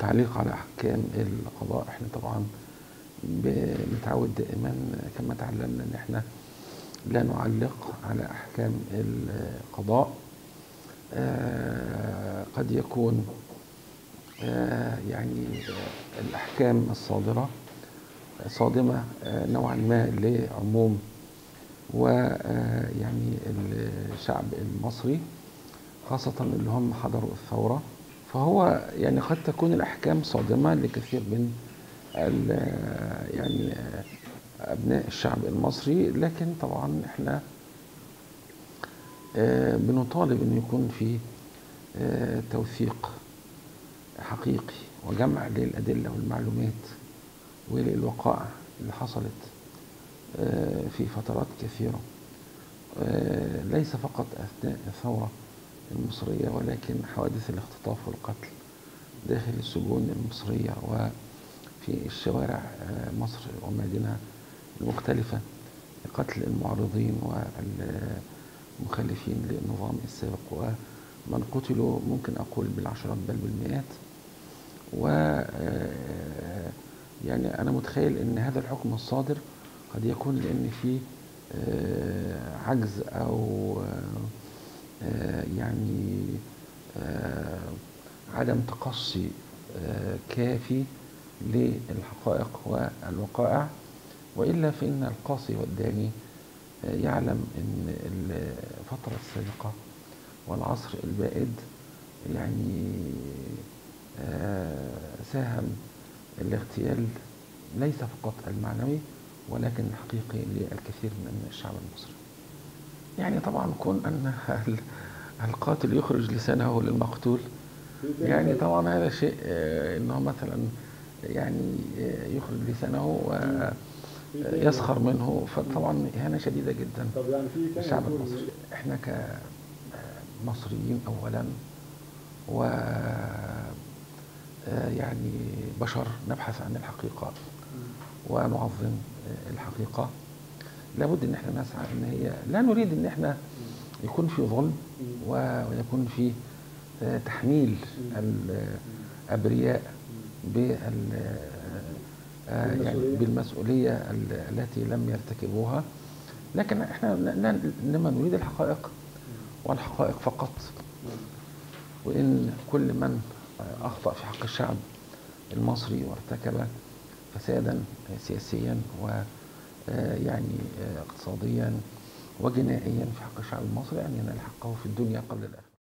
تعليق على أحكام القضاء. احنا طبعا بنتعود دائما كما تعلمنا ان احنا لا نعلق على أحكام القضاء. قد يكون يعني الأحكام الصادرة صادمة نوعا ما لعموم ويعني الشعب المصري، خاصة اللي هم حضروا الثورة. فهو يعني قد تكون الأحكام صادمة لكثير من يعني أبناء الشعب المصري، لكن طبعا احنا بنطالب أن يكون في توثيق حقيقي وجمع للأدلة والمعلومات وللوقائع اللي حصلت في فترات كثيرة، ليس فقط أثناء الثورة المصرية، ولكن حوادث الاختطاف والقتل داخل السجون المصرية وفي الشوارع مصر ومدنها المختلفة، قتل المعارضين والمخالفين للنظام السابق ومن قتلوا ممكن أقول بالعشرات بل بالمئات. و يعني أنا متخيل أن هذا الحكم الصادر قد يكون لأن في عجز أو يعني عدم تقصي كافي للحقائق والوقائع، وإلا فإن القاصي والداني يعلم أن الفترة السابقة والعصر البائد يعني ساهم الاغتيال ليس فقط المعنوي ولكن الحقيقي للكثير من الشعب المصري. يعني طبعا كون أن القاتل يخرج لسانه للمقتول، يعني طبعا هذا شيء انه مثلا يعني يخرج لسانه ويسخر منه، فطبعا إهانة شديدة جدا للشعب المصري. احنا كمصريين اولا و يعني بشر نبحث عن الحقيقة ونعظم الحقيقة، لابد ان احنا نسعى ان هي لا نريد ان احنا يكون في ظلم ويكون في تحميل الأبرياء يعني بالمسؤولية التي لم يرتكبوها، لكن احنا انما نريد الحقائق والحقائق فقط. وإن كل من أخطأ في حق الشعب المصري وارتكب فسادا سياسيا ويعني اقتصاديا وجنائيا في حق الشعب المصري أن ينال حقه في الدنيا قبل الآخرة.